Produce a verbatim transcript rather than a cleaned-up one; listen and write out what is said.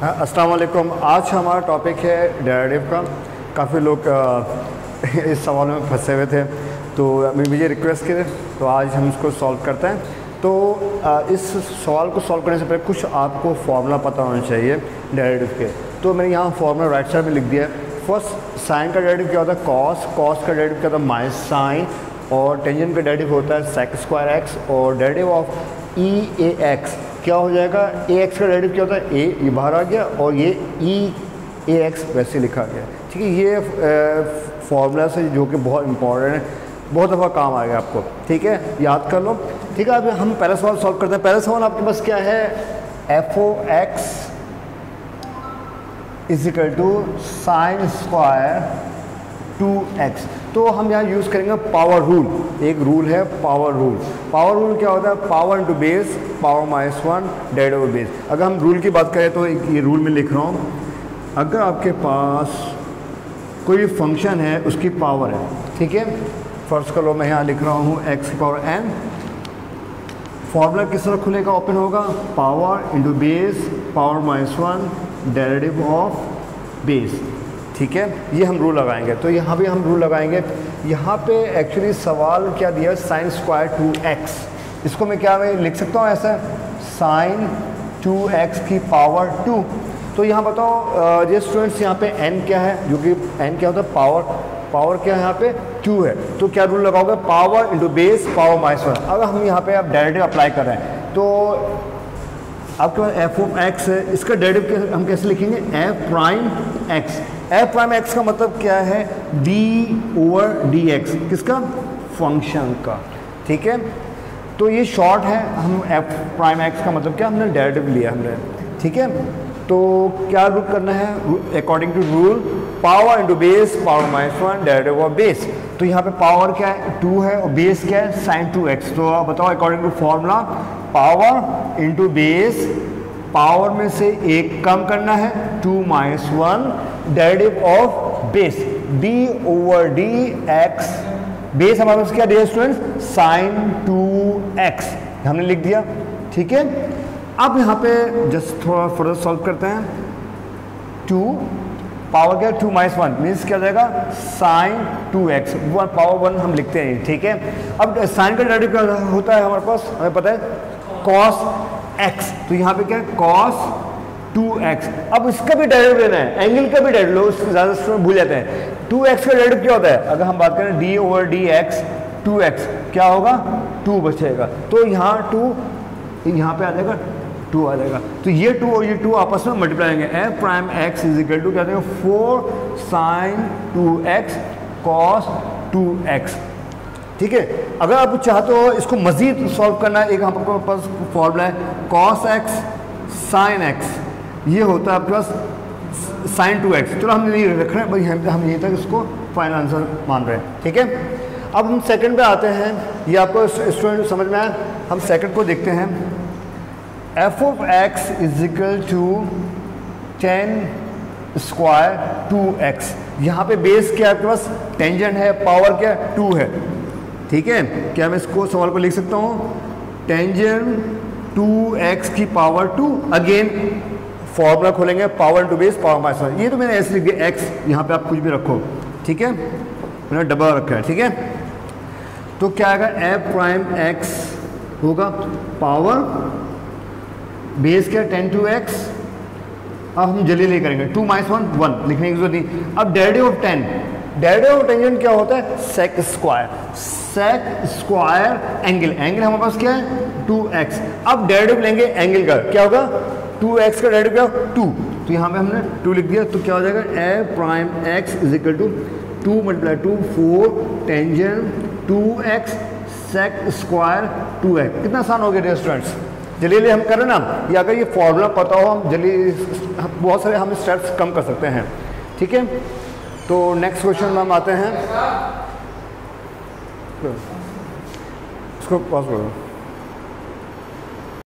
हाँ, अस्सलाम वालेकुम। आज हमारा टॉपिक है डेरिवेटिव का। काफ़ी लोग इस सवाल में फंसे हुए थे, तो मुझे रिक्वेस्ट किए, तो आज हम इसको सॉल्व करते हैं। तो इस सवाल को सॉल्व करने से पहले कुछ आपको फार्मूला पता होना चाहिए डेरिवेटिव के। तो मैंने यहाँ फार्मूला राइट साइड में लिख दिया है। फर्स्ट, साइन का डेरिवेटिव क्या होता है? कॉस। कॉस का डेरिवेटिव क्या होता है? Minus sine. और टेंजेंट का डेरिवेटिव होता है सेक स्क्वायर एक्स। और derivative of e a x क्या हो जाएगा? ए एक्स का डेरिवेटिव क्या होता है? ए ये बाहर आ गया और ये ई ए एक्स वैसे लिखा गया। ठीक है, ये फॉर्मूला से जो कि बहुत इंपॉर्टेंट है, बहुत दफ़ा काम आएगा आपको। ठीक है, याद कर लो। ठीक है, अब हम पहला सवाल सॉल्व करते हैं। पहला सवाल आपके पास क्या है? F o x is equal to sine square two x. तो हम यहाँ यूज़ करेंगे पावर रूल। एक रूल है पावर रूल। पावर रूल क्या होता है? Power into base power minus one dead over base. अगर हम रूल की बात करें तो ये रूल में लिख रहा हूँ, अगर आपके पास कोई भी फंक्शन है उसकी पावर है, ठीक है, फर्स्ट कर लो मैं यहाँ लिख रहा हूँ एक्स की पावर एन। फॉर्मूला किस तरह खुलेगा? ओपन होगा, power into base power minus one derivative of base. ठीक है, ये हम रूल लगाएंगे। तो यहाँ भी हम रूल लगाएंगे। यहाँ पे एक्चुअली सवाल क्या दिया? Sine square two x. इसको मैं क्या मैं लिख सकता हूँ ऐसा? साइन टू एक्स की पावर टू। तो यहाँ बताओ ये स्टूडेंट्स, यहाँ पे n क्या है? जो कि n क्या होता है? पावर। पावर क्या है यहाँ पे? टू है। तो क्या रूल लगाओगे? Power into base power minus one. अगर हम यहाँ पे आप डेरिवेटिव अप्लाई कर रहे हैं तो आपके पास एफ ऑफ एक्स है, इसका डेरिवेटिव हम कैसे लिखेंगे? F prime x. F prime x का मतलब क्या है? D over d x. किसका? फंक्शन का। ठीक है, तो ये शॉर्ट है। हम एफ प्राइम एक्स का मतलब क्या? हमने डेरिवेटिव लिया हमने। ठीक है, तो क्या रूल करना है? According to rule power into base power minus one derivative of base. तो यहाँ पे पावर क्या है? टू है और बेस क्या है? Sine two x. तो आप बताओ according to formula power into base, power में से एक कम करना है, two minus one derivative of base d over d x. Base हमारे पास क्या दिया स्टूडेंट्स? साइन टू एक्स हमने लिख दिया। ठीक है, अब यहाँ पे जस्ट थोड़ा फर्दर सॉल्व करते हैं। टू पावर क्या? टू माइनस वन मीन्स क्या हो जाएगा? Sine two x. One power one हम लिखते हैं। ठीक है, अब साइन का डेरिवेटिव क्या होता है हमारे पास? हमें पता है कॉस एक्स। तो यहाँ पे क्या है? Cos two x. अब इसका भी डेरिवेटिव लेना है, एंगल का भी डेरिवेटिव। लोग ज़्यादा स्टूडेंट भूल जाते हैं। टू एक्स का डेरिवेटिव क्या होता है? अगर हम बात करें d over d x, two x क्या होगा? टू बचेगा। तो यहाँ टू यहाँ पे आ जाएगा, टू आ जाएगा। तो ये टू और ये टू आपस में मल्टीप्लाई करेंगे। F prime x is equal to क्या देगा? Four sine two x cos two x. ठीक है, अगर आप चाहते हो इसको मजीद सॉल्व करना है, एक आपके पास फॉर्मूला है कॉस एक्स साइन एक्स। ये होता है आपके पास साइन टू एक्स। चलो हम ये रख रहे हैं भाई, हम हम यहीं तक इसको फाइनल आंसर मान रहे हैं। ठीक है, अब हम सेकंड पे आते हैं। ये आपको स्टूडेंट समझ में आया? हम सेकंड को देखते हैं। F of x is equal to tan square two x. यहाँ पे बेस क्या है आपके पास? टेंजेंट है। पावर क्या? टू है। ठीक है, क्या मैं इसको सवाल को लिख सकता हूँ? टेंजेंट टू एक्स की पावर टू। अगेन फॉर्मूला खोलेंगे, power to base power minus one. ये तो मैंने ऐसे लिख दिया एक्स, यहाँ पे आप कुछ भी रखो। ठीक है, मैंने डबल रखा है। ठीक है, तो क्या आएगा? एफ प्राइम एक्स होगा पावर बेस क्या? Tan two x. अब हम जल्दी ले करेंगे, टू माइनस वन वन लिखने की जरूरत नहीं। अब derivative of tan, derivative of tangent क्या होता है? Sec square. Sec square angle, angle हमारे पास क्या है? Two x. अब डेरिवेटिव लेंगे एंगल का, क्या होगा? टू एक्स का डेरिवेटिव क्या? टू। तो यहाँ पे हमने टू लिख दिया। तो क्या हो जाएगा? A prime x is equal to two multiply two four tangent two x sec square two x. कितना आसान हो गया स्टूडेंट्स? जल्दी हम करें ना, या अगर ये फॉर्मूला पता हो हम जल्दी बहुत सारे हम स्टेप्स कम कर सकते हैं। ठीक है, तो नेक्स्ट क्वेश्चन में हम आते हैं। इसको पॉज करो।